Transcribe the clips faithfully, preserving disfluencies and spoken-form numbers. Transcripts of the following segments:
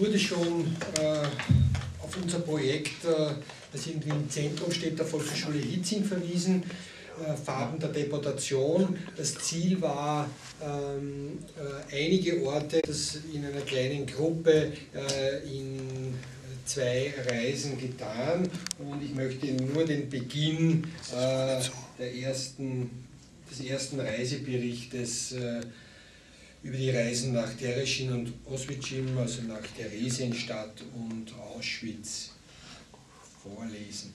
wurde schon äh, auf unser Projekt, äh, das irgendwie im Zentrum steht, der Volkshochschule Hitzing verwiesen, äh, Farben der Deportation. Das Ziel war, ähm, äh, einige Orte, das in einer kleinen Gruppe äh, in zwei Reisen getan, und ich möchte nur den Beginn äh, der ersten, des ersten Reiseberichtes äh, über die Reisen nach Tereschin und Oswiecim, also nach Theresienstadt und Auschwitz, vorlesen.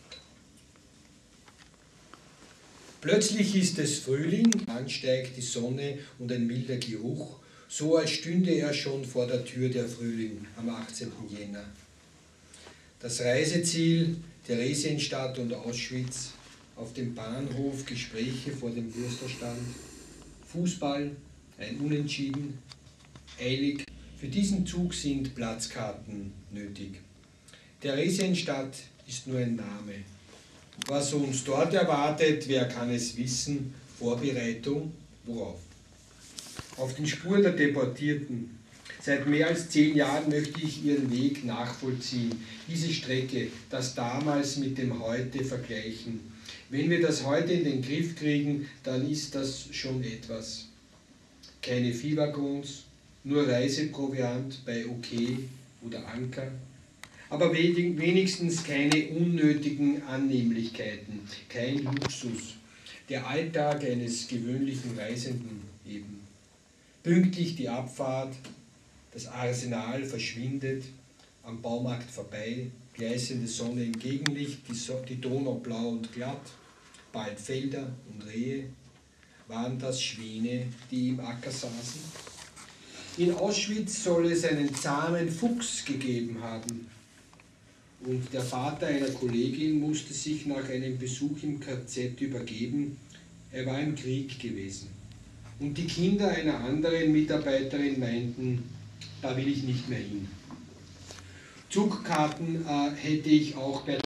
Plötzlich ist es Frühling, ansteigt die Sonne und ein milder Geruch, so als stünde er schon vor der Tür der Frühling am achtzehnten Jänner. Das Reiseziel Theresienstadt und Auschwitz, auf dem Bahnhof Gespräche vor dem Würstelstand, Fußball, ein Unentschieden, eilig. Für diesen Zug sind Platzkarten nötig. Theresienstadt ist nur ein Name. Was uns dort erwartet, wer kann es wissen? Vorbereitung, worauf? Auf den Spuren der Deportierten. Seit mehr als zehn Jahren möchte ich ihren Weg nachvollziehen. Diese Strecke, das damals mit dem Heute vergleichen. Wenn wir das heute in den Griff kriegen, dann ist das schon etwas. Keine Viehwaggons, nur Reiseproviant bei OK oder Anker. Aber wenigstens keine unnötigen Annehmlichkeiten, kein Luxus. Der Alltag eines gewöhnlichen Reisenden eben. Pünktlich die Abfahrt, das Arsenal verschwindet, am Baumarkt vorbei, gleißende Sonne im Gegenlicht, die, so die Donau blau und glatt, bald Felder und Rehe. Waren das Schwäne, die im Acker saßen? In Auschwitz soll es einen zahmen Fuchs gegeben haben. Und der Vater einer Kollegin musste sich nach einem Besuch im K Z übergeben. Er war im Krieg gewesen. Und die Kinder einer anderen Mitarbeiterin meinten, da will ich nicht mehr hin. Zugkarten äh, hätte ich auch bei